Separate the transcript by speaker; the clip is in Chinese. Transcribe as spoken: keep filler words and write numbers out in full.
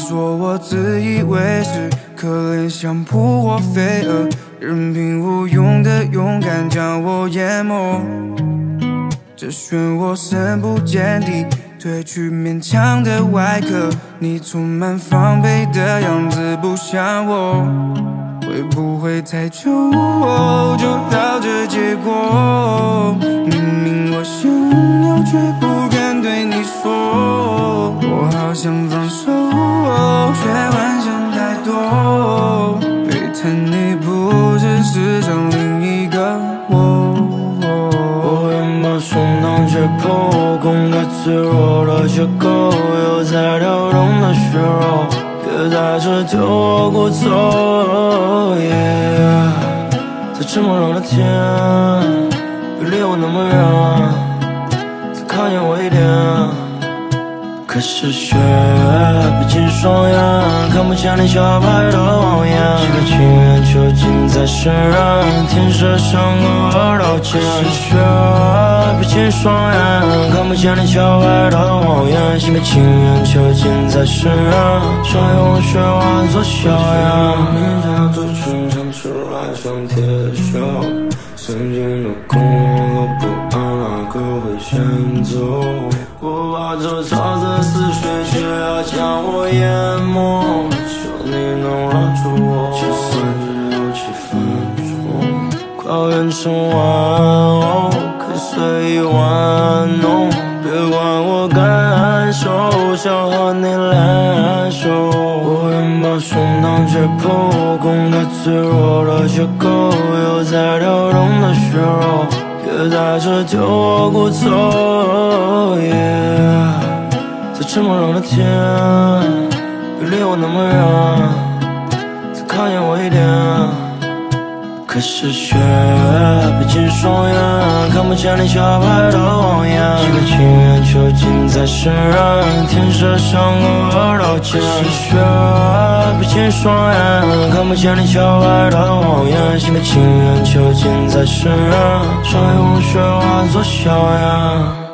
Speaker 1: 说我自以为是，可怜像扑火飞蛾，任凭无用的勇敢将我淹没。这漩涡深不见底，褪去勉强的外壳，你充满防备的样子不像我。会不会太久就到这结果？明明我想要，却不敢对你说。我好想放手，却幻想太多。背叛你不只是想另一个我。
Speaker 2: 我愿把胸膛解剖，公开脆弱的结构，有在跳动的血肉。别在这丢我过走 yeah， 在这么冷的天，别离我那么远，再靠近我一点。可是雪逼近双眼，看不见你小白的望眼，心甘情愿囚禁在身人，天色像个二道剑。可是雪逼近双眼，看不见你小白的望眼，心甘情愿囚禁在身人，想用雪化作硝烟。你家族群唱出来像铁锈，曾经的恐慌和不安，哪个会先走？我把这沼泽似水，却要将我淹没。求你能拉住我，就算只有几分钟，快要变成玩偶，可以随意玩弄。别管我感受，想和你联手。我愿把胸膛解剖，公开脆弱的结构，有在跳动的血肉。别在这丢我过走 yeah， 在这么冷的天，别离我那么远，再靠近我一点。可是雪逼近双眼，看不见你小白的望眼，心甘情愿囚禁在身人，天色像个二道剑。可是雪逼近双眼，看不见你小白的望眼，心甘情愿囚禁在身人，想用雪化作硝烟。